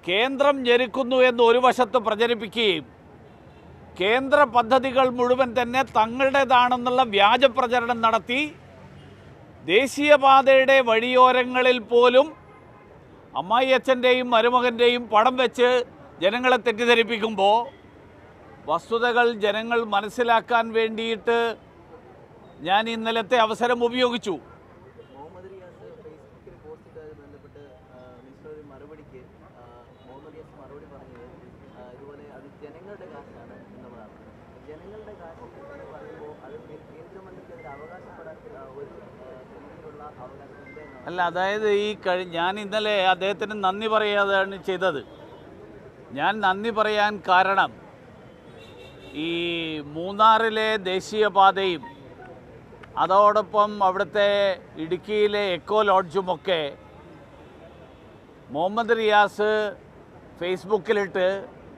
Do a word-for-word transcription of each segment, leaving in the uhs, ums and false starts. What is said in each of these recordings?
കേന്ദ്രം ഞെരുക്കുന്നു എന്ന് ഒരു വശത്ത് പ്രചരിപ്പിക്കുകയും കേന്ദ്ര പദ്ധതികൾ മുഴുവൻ തന്നെ തങ്ങളുടേതാണെന്നുള്ള വ്യാജ പ്രചരണം നടത്തി ദേശീയപാതയുടെ വഴിയോരങ്ങളിൽ പോലും അമ്മായിയച്ഛൻ്റെയും മരുമകൻ്റെയും പടം വെച്ച് ജനങ്ങളെ തെറ്റിദ്ധരിപ്പിക്കുമ്പോൾ വസ്തുതകൾ ജനങ്ങൾ മനസ്സിലാക്കാൻ വേണ്ടിയിട്ട് ഞാൻ ഇന്നലത്തെ അവസരം ഉപയോഗിച്ചു. അല്ല, അതായത് ഈ കഴി ഞാൻ ഇന്നലെ അദ്ദേഹത്തിന് നന്ദി പറയാതാണ് ചെയ്തത്. ഞാൻ നന്ദി പറയാൻ കാരണം ഈ മൂന്നാറിലെ ദേശീയപാതയും അതോടൊപ്പം അവിടുത്തെ ഇടുക്കിയിലെ എക്കോ ലോഡ്ജുമൊക്കെ മുഹമ്മദ് റിയാസ് ഫേസ്ബുക്കിലിട്ട്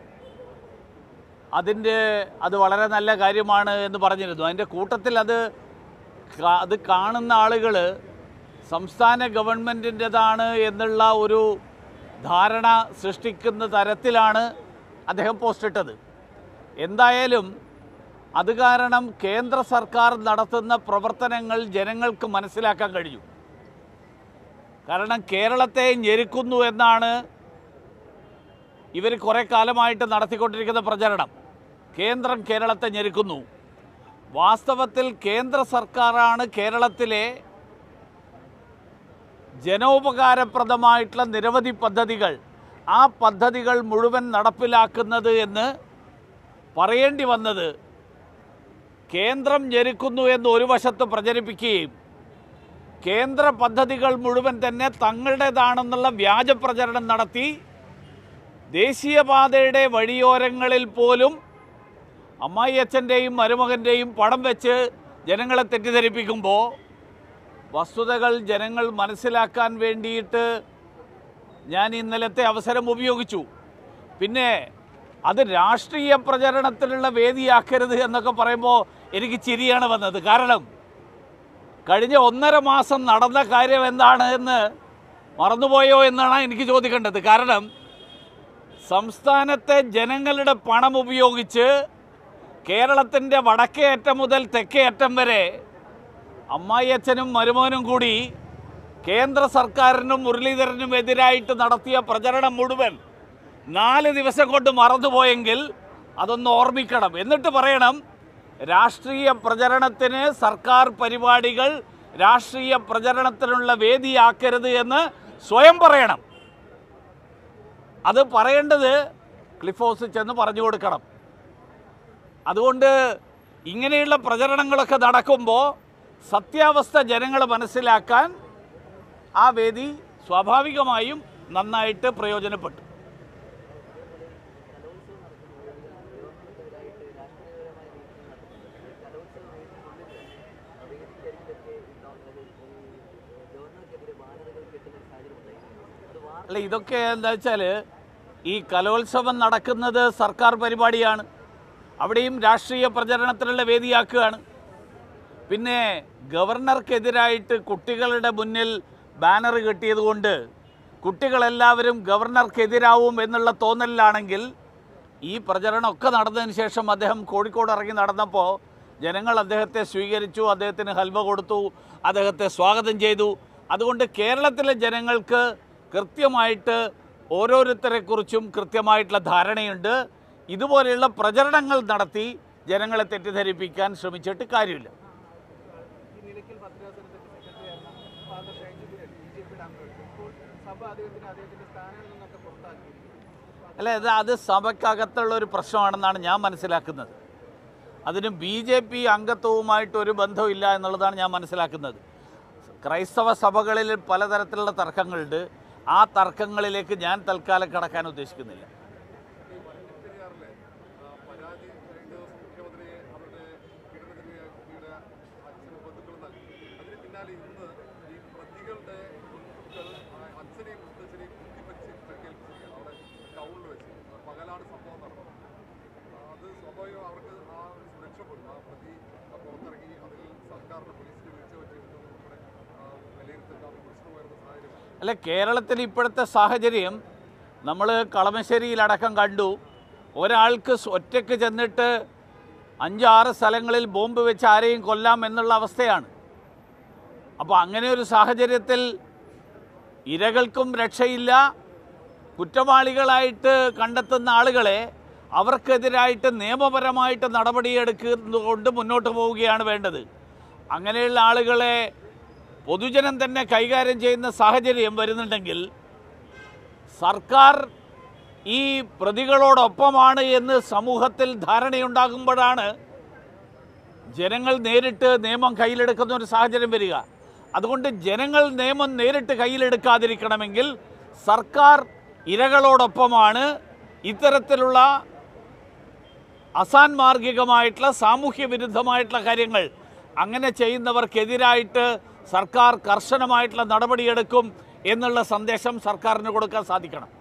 അതിൻ്റെ അത് വളരെ നല്ല കാര്യമാണ് എന്ന് പറഞ്ഞിരുന്നു. അതിൻ്റെ കൂട്ടത്തിൽ അത് അത് കാണുന്ന ആളുകൾ സംസ്ഥാന ഗവൺമെൻറ്റിൻ്റെതാണ് എന്നുള്ള ഒരു ധാരണ സൃഷ്ടിക്കുന്ന തരത്തിലാണ് അദ്ദേഹം പോസ്റ്റിട്ടത്. എന്തായാലും അത് കാരണം കേന്ദ്ര സർക്കാർ നടത്തുന്ന പ്രവർത്തനങ്ങൾ ജനങ്ങൾക്ക് മനസ്സിലാക്കാൻ കഴിഞ്ഞു. കാരണം കേരളത്തെ ഞെരുക്കുന്നു എന്നാണ് ഇവർ കുറേ കാലമായിട്ട് നടത്തിക്കൊണ്ടിരിക്കുന്ന പ്രചരണം. കേന്ദ്രം കേരളത്തെ ഞെരുക്കുന്നു. വാസ്തവത്തിൽ കേന്ദ്ര സർക്കാരാണ് കേരളത്തിലെ ജനോപകാരപ്രദമായിട്ടുള്ള നിരവധി പദ്ധതികൾ ആ പദ്ധതികൾ മുഴുവൻ നടപ്പിലാക്കുന്നത് എന്ന് പറയേണ്ടി വന്നത് കേന്ദ്രം ഞെരുക്കുന്നു എന്ന് ഒരു വശത്ത് പ്രചരിപ്പിക്കുകയും കേന്ദ്ര പദ്ധതികൾ മുഴുവൻ തന്നെ തങ്ങളുടേതാണെന്നുള്ള വ്യാജ പ്രചരണം നടത്തി ദേശീയപാതയുടെ വഴിയോരങ്ങളിൽ പോലും അമ്മായിയച്ഛൻ്റെയും മരുമകൻ്റെയും പടം വെച്ച് ജനങ്ങളെ തെറ്റിദ്ധരിപ്പിക്കുമ്പോൾ വസ്തുതകൾ ജനങ്ങൾ മനസ്സിലാക്കാൻ വേണ്ടിയിട്ട് ഞാൻ ഇന്നലത്തെ അവസരം ഉപയോഗിച്ചു. പിന്നെ അത് രാഷ്ട്രീയ പ്രചരണത്തിലുള്ള വേദിയാക്കരുത് എന്നൊക്കെ പറയുമ്പോൾ എനിക്ക് ചിരിയാണ് വന്നത്. കാരണം കഴിഞ്ഞ ഒന്നര മാസം നടന്ന കാര്യം എന്താണ് എന്ന് മറന്നുപോയോ എന്നാണ് എനിക്ക് ചോദിക്കേണ്ടത്. കാരണം സംസ്ഥാനത്തെ ജനങ്ങളുടെ പണം ഉപയോഗിച്ച് കേരളത്തിൻ്റെ വടക്കേ അറ്റം മുതൽ തെക്കേ അറ്റം വരെ അമ്മായിയച്ഛനും മരുമകനും കൂടി കേന്ദ്ര സർക്കാരിനും മുരളീധരനും എതിരായിട്ട് നടത്തിയ പ്രചരണം മുഴുവൻ നാല് ദിവസം കൊണ്ട് മറന്നുപോയെങ്കിൽ അതൊന്ന് ഓർമ്മിക്കണം. എന്നിട്ട് പറയണം രാഷ്ട്രീയ പ്രചരണത്തിന് സർക്കാർ പരിപാടികൾ രാഷ്ട്രീയ പ്രചരണത്തിനുള്ള വേദിയാക്കരുത് എന്ന് സ്വയം പറയണം. അത് പറയേണ്ടത് ക്ലിഫ് ഹൗസിൽ ചെന്ന് പറഞ്ഞു കൊടുക്കണം. അതുകൊണ്ട് ഇങ്ങനെയുള്ള പ്രചരണങ്ങളൊക്കെ നടക്കുമ്പോൾ സത്യാവസ്ഥ ജനങ്ങൾ മനസ്സിലാക്കാൻ ആ വേദി സ്വാഭാവികമായും നന്നായിട്ട് പ്രയോജനപ്പെട്ടു. അല്ല, ഇതൊക്കെ എന്താ വെച്ചാൽ ഈ കലോത്സവം നടക്കുന്നത് സർക്കാർ പരിപാടിയാണ്. അവിടെയും രാഷ്ട്രീയ പ്രചരണത്തിനുള്ള വേദിയാക്കുകയാണ്. പിന്നെ ഗവർണർക്കെതിരായിട്ട് കുട്ടികളുടെ മുന്നിൽ ബാനർ കെട്ടിയതുകൊണ്ട് കുട്ടികളെല്ലാവരും ഗവർണർക്കെതിരാവും എന്നുള്ള തോന്നലിലാണെങ്കിൽ ഈ പ്രചരണമൊക്കെ നടന്നതിന് ശേഷം അദ്ദേഹം കോഴിക്കോട് ഇറങ്ങി നടന്നപ്പോൾ ജനങ്ങൾ അദ്ദേഹത്തെ സ്വീകരിച്ചു, അദ്ദേഹത്തിന് ഹൽവ കൊടുത്തു, അദ്ദേഹത്തെ സ്വാഗതം ചെയ്തു. അതുകൊണ്ട് കേരളത്തിലെ ജനങ്ങൾക്ക് കൃത്യമായിട്ട് ഓരോരുത്തരെക്കുറിച്ചും കൃത്യമായിട്ടുള്ള ധാരണയുണ്ട്. ഇതുപോലെയുള്ള പ്രചരണങ്ങൾ നടത്തി ജനങ്ങളെ തെറ്റിദ്ധരിപ്പിക്കാൻ ശ്രമിച്ചിട്ട് കാര്യമില്ല. അല്ല, ഇത് അത് സഭയ്ക്കകത്തുള്ള ഒരു പ്രശ്നമാണെന്നാണ് ഞാൻ മനസ്സിലാക്കുന്നത്. അതിന് ബി ജെ പി അംഗത്വവുമായിട്ടൊരു ബന്ധമില്ല എന്നുള്ളതാണ് ഞാൻ മനസ്സിലാക്കുന്നത്. ക്രൈസ്തവ സഭകളിൽ പലതരത്തിലുള്ള തർക്കങ്ങളുണ്ട്. ആ തർക്കങ്ങളിലേക്ക് ഞാൻ തൽക്കാലം കടക്കാൻ ഉദ്ദേശിക്കുന്നില്ല. അല്ല, കേരളത്തിൽ ഇപ്പോഴത്തെ സാഹചര്യം നമ്മൾ കളമശ്ശേരിയിലടക്കം കണ്ടു, ഒരാൾക്ക് ഒറ്റയ്ക്ക് ചെന്നിട്ട് അഞ്ചാറ് സ്ഥലങ്ങളിൽ ബോംബ് വെച്ച് ആരെയും കൊല്ലാം എന്നുള്ള അവസ്ഥയാണ്. അപ്പോൾ അങ്ങനെ ഒരു സാഹചര്യത്തിൽ ഇരകൾക്കും രക്ഷയില്ല. കുറ്റവാളികളായിട്ട് കണ്ടെത്തുന്ന ആളുകളെ അവർക്കെതിരായിട്ട് നിയമപരമായിട്ട് നടപടിയെടുക്കുന്നതുകൊണ്ട് മുന്നോട്ട് പോവുകയാണ് വേണ്ടത്. അങ്ങനെയുള്ള ആളുകളെ പൊതുജനം തന്നെ കൈകാര്യം ചെയ്യുന്ന സാഹചര്യം വരുന്നുണ്ടെങ്കിൽ സർക്കാർ ഈ പ്രതികളോടൊപ്പമാണ് എന്ന് സമൂഹത്തിൽ ധാരണയുണ്ടാകുമ്പോഴാണ് ജനങ്ങൾ നേരിട്ട് നിയമം കയ്യിലെടുക്കുന്ന ഒരു സാഹചര്യം വരിക. അതുകൊണ്ട് ജനങ്ങൾ നിയമം നേരിട്ട് കയ്യിലെടുക്കാതിരിക്കണമെങ്കിൽ സർക്കാർ ഇരകളോടൊപ്പമാണ്. ഇത്തരത്തിലുള്ള അസാൻമാർഗികമായിട്ടുള്ള സാമൂഹ്യ വിരുദ്ധമായിട്ടുള്ള കാര്യങ്ങൾ അങ്ങനെ ചെയ്യുന്നവർക്കെതിരായിട്ട് സർക്കാർ കർശനമായിട്ടുള്ള നടപടിയെടുക്കും എന്നുള്ള സന്ദേശം സർക്കാരിന് കൊടുക്കാൻ സാധിക്കണം.